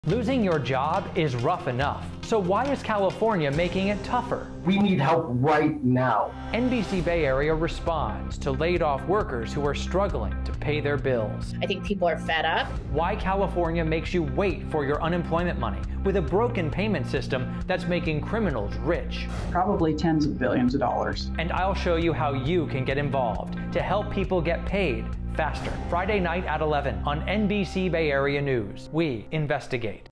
Losing your job is rough enough, so why is California making it tougher? We need help right now. NBC Bay Area responds to laid-off workers who are struggling to pay their bills. I think people are fed up. Why California makes you wait for your unemployment money with a broken payment system that's making criminals rich. Probably tens of billions of dollars. And I'll show you how you can get involved to help people get paid faster. Friday night at 11 on NBC Bay Area News. We investigate.